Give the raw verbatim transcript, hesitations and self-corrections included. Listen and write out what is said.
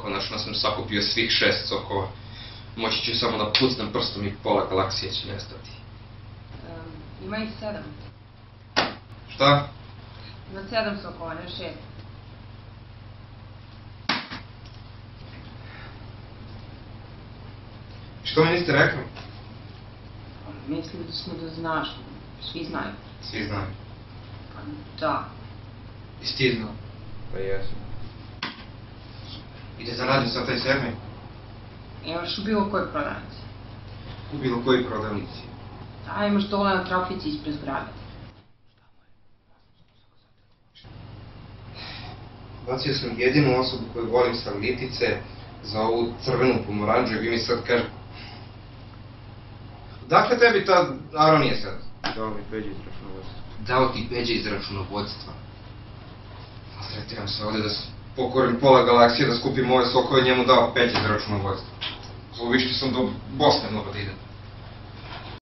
Konačno sam sakupio svih šest sokova. Moći ću samo da pucnem prstom i pola galaksije će nestati. Um, ima ih sedam. Šta? Ima sedam sokova, ne šest. Što mi niste rekli? Mislim da smo da znaš. Svi znaju. Svi znaju. Pa da. Jesi ti znao? Pa jesam. Ide da radim sa taj sedmi? Imaš u bilo kojoj prodavnici. U bilo kojoj prodavnici? Da, imaš dole na trafici ispred zgrade. Bacio sam jedinu osobu koju volim sa litice za ovu crvenu pomoranđu i vi mi sad kaže... Dakle tebi ta aronija sad? Dao mi Peđa iz računovodstva. Dao ti Peđa iz računovodstva. Tretiram se ovde da pokorim pola galaksije, da skupim ove sokove, njemu dao Peđa iz računovodstva. Zlovišti sam do Bosne mnogo da idem.